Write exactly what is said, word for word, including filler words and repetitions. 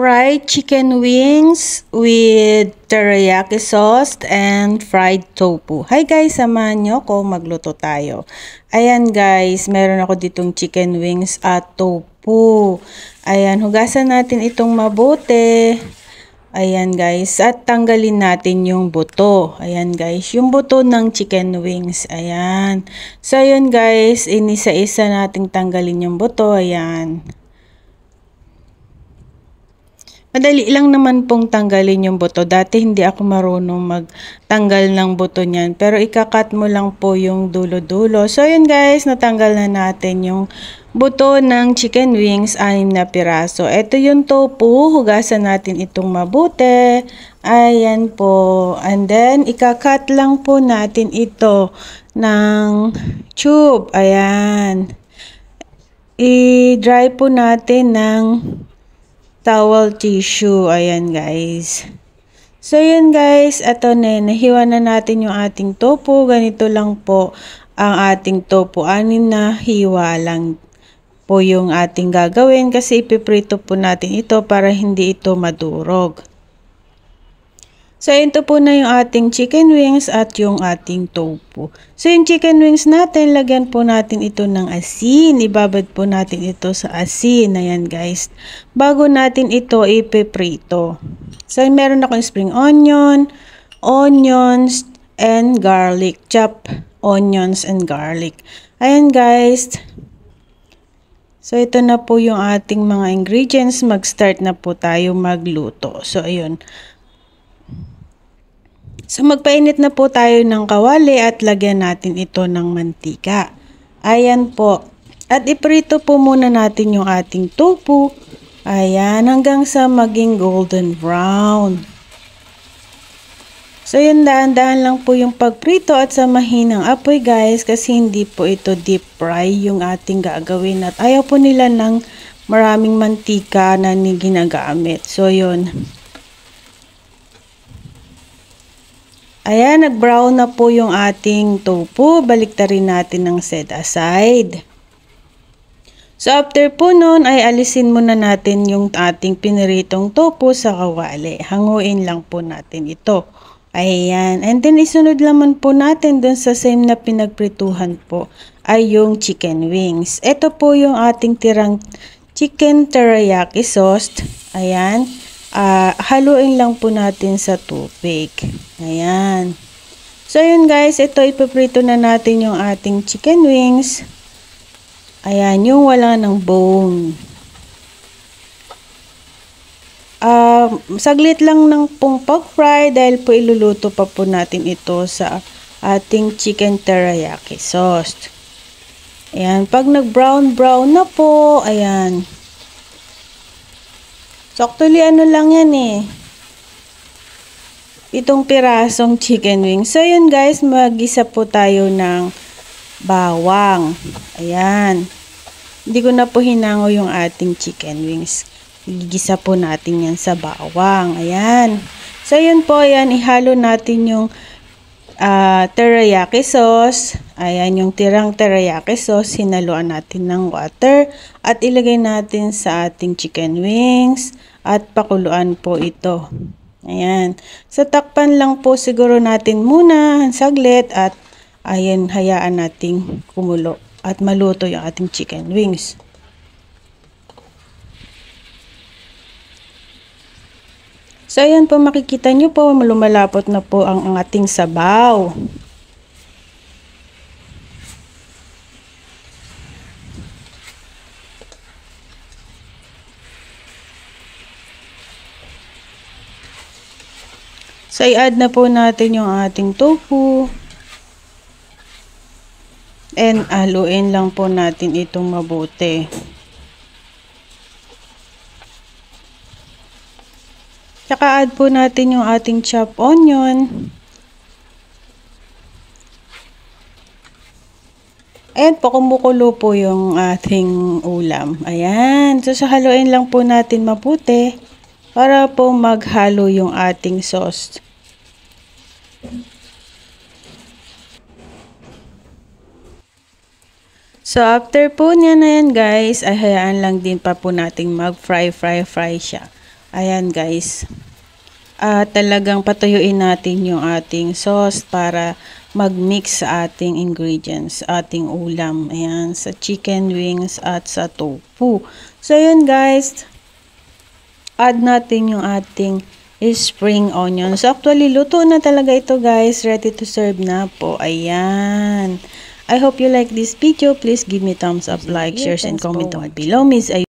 Fried chicken wings with teriyaki sauce and fried tofu. Hi guys, samahan nyo ko magluto tayo. Ayan guys, meron ako ditong chicken wings at tofu. Ayan, hugasan natin itong mabuti. Ayan guys, at tanggalin natin yung buto. Ayan guys, yung buto ng chicken wings. Ayan. So ayan guys, inisa-isa nating tanggalin yung buto. Ayan. Madali lang naman pong tanggalin yung buto. Dati hindi ako marunong magtanggal ng buto niyan. Pero ikakat mo lang po yung dulo-dulo. So yun guys, natanggal na natin yung buto ng chicken wings, anim na piraso. Ito yung tofu, hugasan natin itong mabuti. Ayan po. And then, ikakat lang po natin ito ng tube. Ayan. I-dry po natin ng towel tissue. Ayan guys. So yun guys, ito na, nahiwa na natin yung ating tofu. Ganito lang po ang ating tofu. Anin na hiwa lang po yung ating gagawin kasi ipiprito po natin ito para hindi ito madurog. So ito po na yung ating chicken wings at yung ating tofu. So yung chicken wings natin, lagyan po natin ito ng asin. Ibabad po natin ito sa asin. Ayan guys. Bago natin ito ipiprito. So meron akong spring onion, onions, and garlic. Chop onions and garlic. Ayan guys. So ito na po yung ating mga ingredients. Mag-start na po tayo magluto. So ayun. So magpainit na po tayo ng kawali at lagyan natin ito ng mantika. Ayan po. At iprito po muna natin yung ating tofu. Ayan, hanggang sa maging golden brown. So yun, dahan-dahan lang po yung pagprito at sa mahinang apoy guys, kasi hindi po ito deep fry yung ating gagawin. At ayaw po nila ng maraming mantika na ginagamit. So yun. Ayan, nag-brown na po yung ating tofu. Baliktarin natin ng set aside. So, after po nun, ay alisin muna natin yung ating piniritong tofu sa kawali. Hanguin lang po natin ito. Ayan. And then, isunod naman po natin dun sa same na pinagprituhan po ay yung chicken wings. Ito po yung ating tirang chicken teriyaki sauce. Ayan. Uh, haluin lang po natin sa tubig. Ayan. So, yun guys. Ito, ipaprito na natin yung ating chicken wings. Ayan, yung wala ng bone. Uh, saglit lang ng pong pag-fry dahil po iluluto pa po natin ito sa ating chicken teriyaki sauce. Ayan, pag nag-brown-brown na po, ayan. So, actually, ano lang yan eh. Itong pirasong chicken wings. So, yun guys, mag-isa po tayo ng bawang. Ayan. Hindi ko na po hinango yung ating chicken wings. Igigisa po natin yan sa bawang. Ayan. So, yun po. Ayan, ihalo natin yung uh, teriyaki sauce. Ayan, yung tirang teriyaki sauce. Hinaluan natin ng water. At ilagay natin sa ating chicken wings. At pakuluan po ito. Ayan. So, takpan lang po siguro natin muna saglit at ayan, hayaan nating kumulo at maluto yung ating chicken wings. So, ayan po, makikita nyo po, lumalapot na po ang, ang ating sabaw. So, i-add na po natin yung ating tofu. And, haluin lang po natin itong mabuti. Tsaka, add po natin yung ating chopped onion. And, po, kumukulo po yung ating ulam. Ayan. So, so, haluin lang po natin mabuti para po maghalo yung ating sauce. So, after po niya na yan guys, ay hayaan lang din pa po nating mag-fry, fry, fry siya. Ayan guys. Uh, talagang patuyuin natin yung ating sauce para mag-mix sa ating ingredients, ating ulam. Ayan, sa chicken wings at sa tofu. So, ayan guys. Add natin yung ating spring onion. So, actually, luto na talaga ito guys. Ready to serve na po. Ayan. I hope you like this video. Please give me thumbs up, like, share, and comment down below. Miss